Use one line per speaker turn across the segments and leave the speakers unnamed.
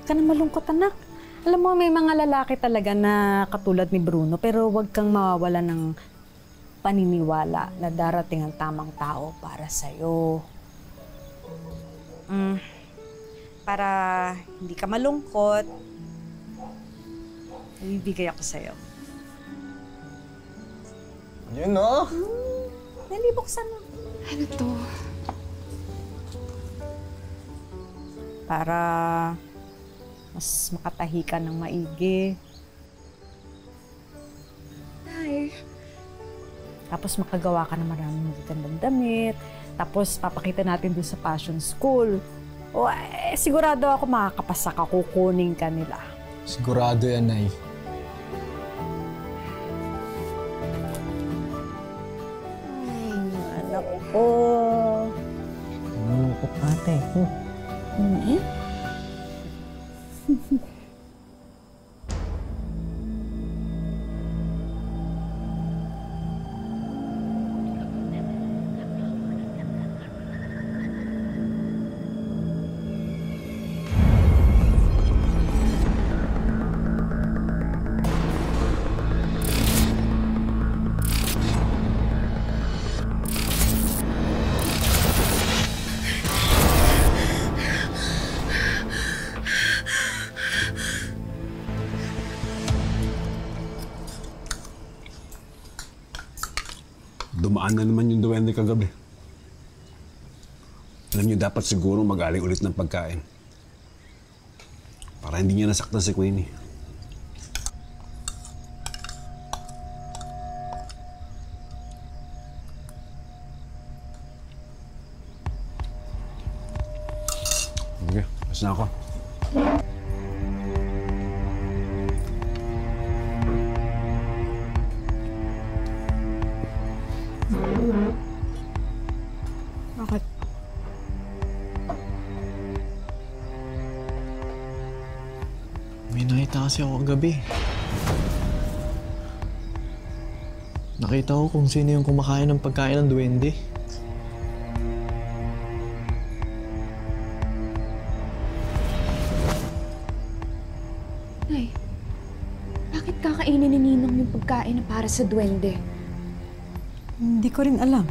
Huwag ka na malungkot, anak. Alam mo, may mga lalaki talaga na katulad ni Bruno, pero huwag kang mawawala ng paniniwala na darating ang tamang tao para sa'yo. Para hindi ka malungkot, ibibigay ako sa'yo.
Yun, no?
Nalibuksan mo.
Ano to?
Para mas makatahi ka ng maigi.
Nay.
Tapos makagawa ka ng maraming magagandang damit. Tapos papakita natin doon sa fashion school. O sigurado ako makakapasa ka, kukunin ka nila.
Sigurado yan, Nay.
Ay, anak ko.
Malungkot, ate.
Dumaan na naman yung duwende kagabi. Alam niyo, dapat siguro magaling ulit ng pagkain. Para hindi niya nasaktan si Queenie. Okay, mas na ako.
Bakit?
May nakita kasi ako kagabi. Nakita ko kung sino yung kumakain ng pagkain ng duwende.
Nay, bakit kakainin ni Ninong yung pagkain na para sa duwende?
Hindi ko rin alam.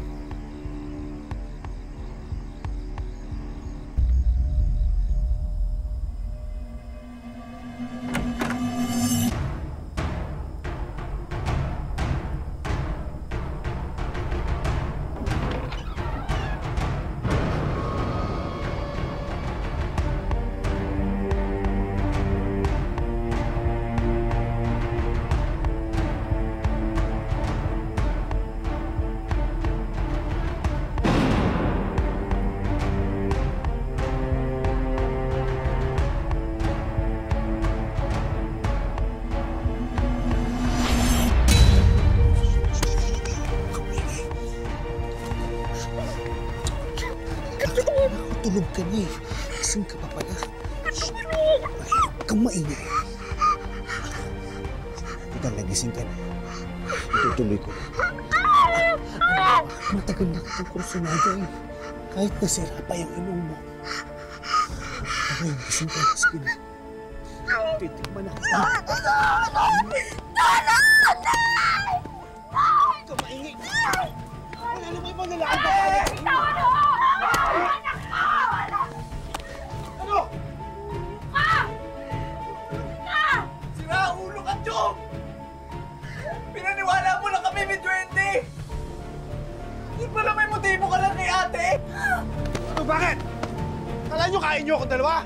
Tulog ka na eh. Gising ka pa pala. Huwag kang maingay. Total, nagising ka na. Itutuloy ko. Matagal na kitang kursunada eh. Kahit nasira pa yung ilong mo. Okay, gising ka na. Sige na. Titikman na kita. Huwag kang maingay. Wala naman yung mga lalaki pa kaya sa inyo.
Ulo ka, Chong! Pinaniwala mo lang kami ni Duwende! Hindi pala may motibo ka lang kay ate!
Ano, bakit? Kala nyo kain nyo akong dalawa?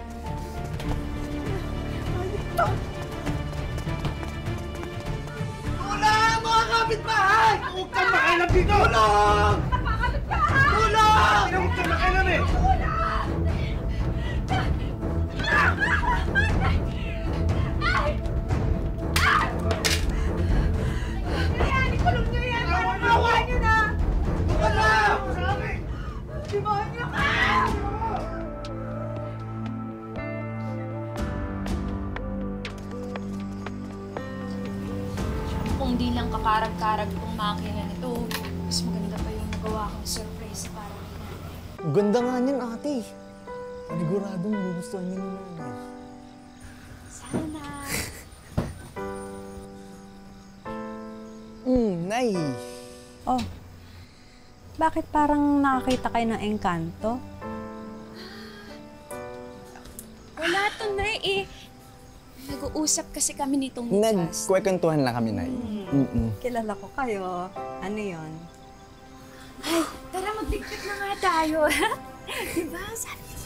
Tulong! Mga kapitbahay!
Huwag kang makailan dito!
Tulong! Tulong!
Huwag kang makailan eh!
Ikulong niyo yan! Awa niyo na! Wala! Demonyo ka!
Kung di lang kakarag-karag itong makina nito, mas maganda pa yung nagawa kong surprise para kay nanay.
Ang ganda nga niyan, ate. Paniguradong gugustuhan niya ni nanay. Nay!
Oh, bakit parang nakakita kayo ng engkanto?
Wala to, Nay eh. Nag-uusap kasi kami nitong bukas.
Nagkwekentuhan lang kami, Nay.
Kilala ko kayo. Ano yon?
Ay, tara magdikit na nga tayo. Diba? Sabi ko.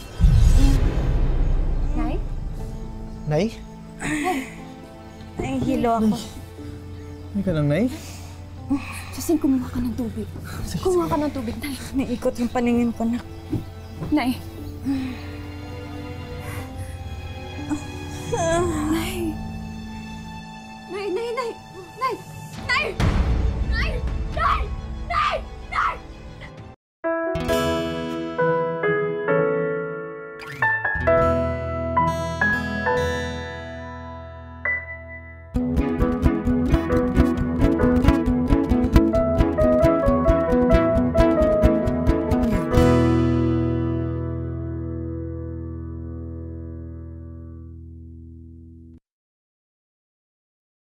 Nay?
Nay?
Ay, hilo ako.
Hindi ka lang, Nay?
Susin, kumuha ka ng tubig. Kumuha ka ng tubig, Nay.
Naikot yung paningin ko na.
Nay.